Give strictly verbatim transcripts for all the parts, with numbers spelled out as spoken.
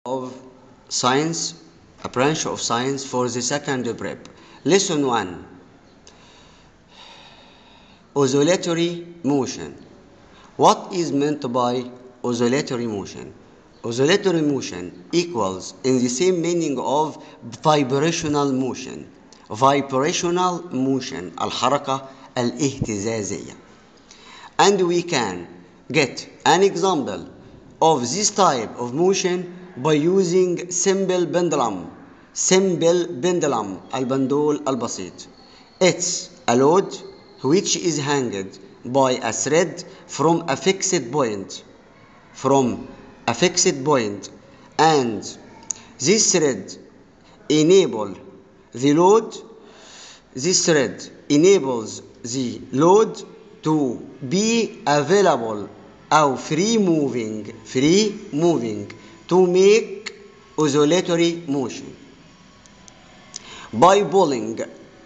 of science, a branch of science for the second prep. Lesson one, oscillatory motion. What is meant by oscillatory motion? Oscillatory motion equals in the same meaning of vibrational motion. Vibrational motion, الحركة الاهتزازية. And we can get an example of this type of motion by using simple pendulum. Simple pendulum, البندول البسيط. It's a load which is hanged by a thread from a fixed point. From a fixed point. And this thread enable the load, this thread enables the load to be available or free moving, free moving to make oscillatory motion. By pulling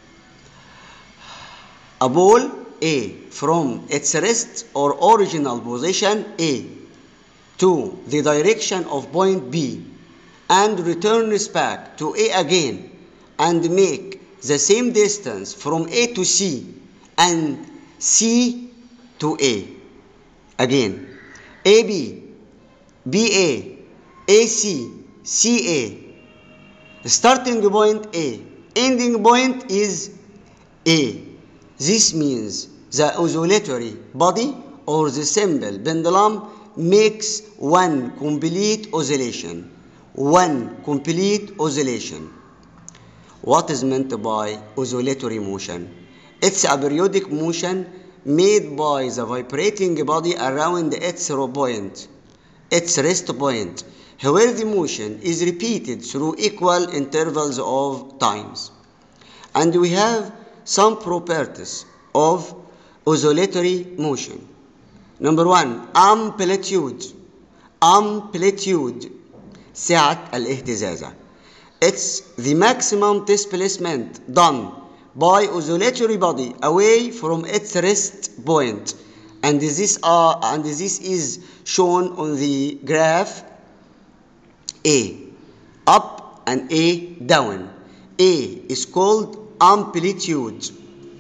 a ball A from its rest or original position A to the direction of point B and returns back to A again and make the same distance from A to C and C to A. Again, A B, B A, A C, C A. Starting point A, ending point is A. This means the oscillatory body or the simple pendulum makes one complete oscillation. One complete oscillation. What is meant by oscillatory motion? It's a periodic motion made by the vibrating body around its zero point, its rest point, where the motion is repeated through equal intervals of times. And we have some properties of oscillatory motion. Number one, amplitude. Amplitude. سعة الاهتزازة. It's the maximum displacement done by oscillatory body away from its rest point, and this are and this is shown on the graph. A up and A down. A is called amplitude.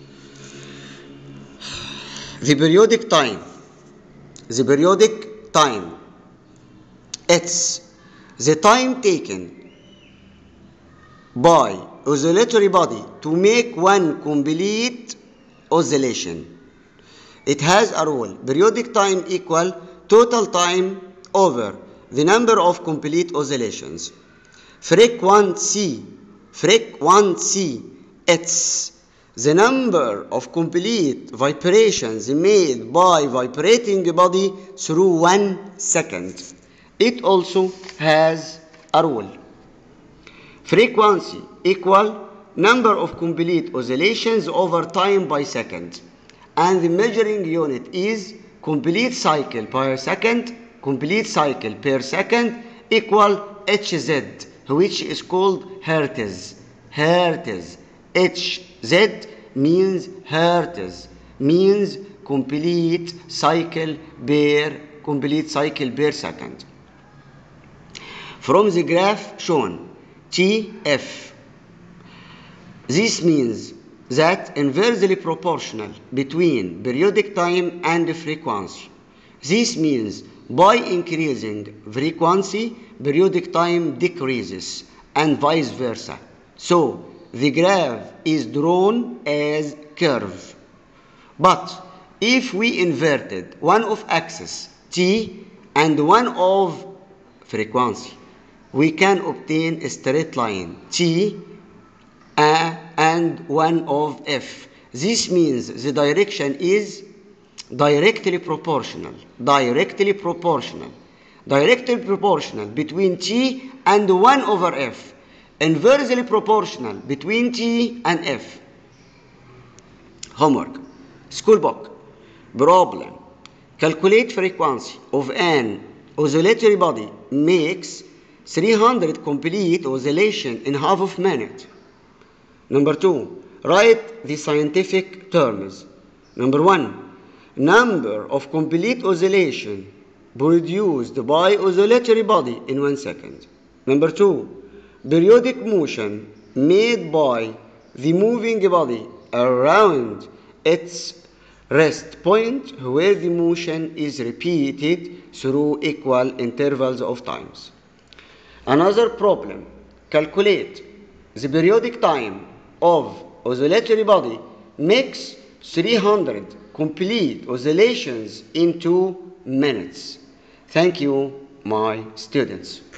The periodic time. The periodic time. It's the time taken by oscillatory body to make one complete oscillation. It has a rule. Periodic time equal total time over the number of complete oscillations. Frequency. Frequency. It's the number of complete vibrations made by vibrating body through one second. It also has a rule. Frequency equal number of complete oscillations over time by second. And the measuring unit is complete cycle per second, complete cycle per second equal H Z, which is called hertz. Hertz. H Z means hertz, means complete cycle per complete cycle per second. From the graph shown, T F. This means that inversely proportional between periodic time and frequency. This means by increasing frequency, periodic time decreases and vice versa. So the graph is drawn as curve. But if we inverted one of axis T and one of frequency, we can obtain a straight line T uh, and one of F. This means the direction is directly proportional. Directly proportional. Directly proportional between T and one over F. Inversely proportional between T and F. Homework. School book. Problem. Calculate frequency of an oscillatory body makes three hundred complete oscillation in half of a minute. Number two, write the scientific terms. Number one, number of complete oscillation produced by oscillatory body in one second. Number two, periodic motion made by the moving body around its rest point where the motion is repeated through equal intervals of times. Another problem, calculate the periodic time of oscillatory body makes three hundred complete oscillations in two minutes. Thank you, my students.